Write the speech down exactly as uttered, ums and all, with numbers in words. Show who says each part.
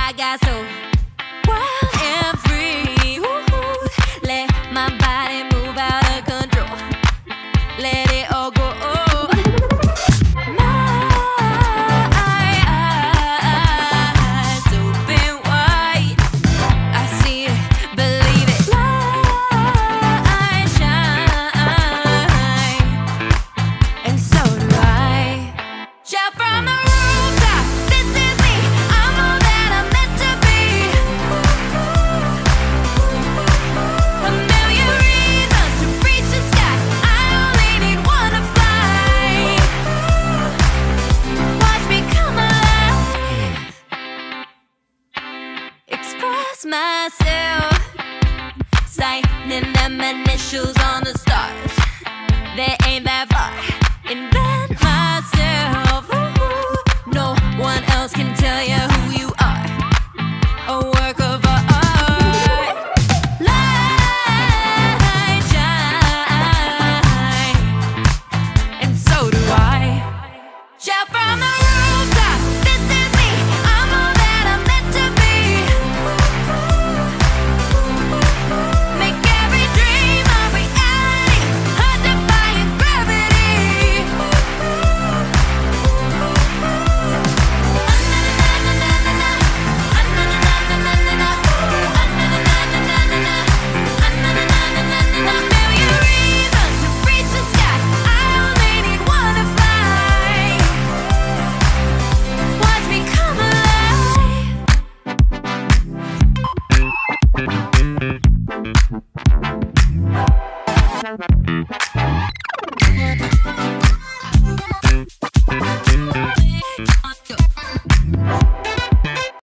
Speaker 1: I got so wild and free. Ooh, let my body move out of control. Let it all go. My eyes open wide. I see it, believe it. Light shine, and so do I. Shout from the rooftop, this is me. I'm all that I'm meant to be. A million reasons to reach the sky. I only need one to fly. Watch me come alive. Express myself, signing them initials on the stars. They ain't that far. Invent myself. Ooh, no one else can tell you who you are. A work of art. Light shine, and so do I. Shout from the rooftop, this is me. I'm all that I'm meant to be. Make every dream a reality. I'm defying gravity. A million reasons to reach the sky. I only need one to fly. Watch me come alive.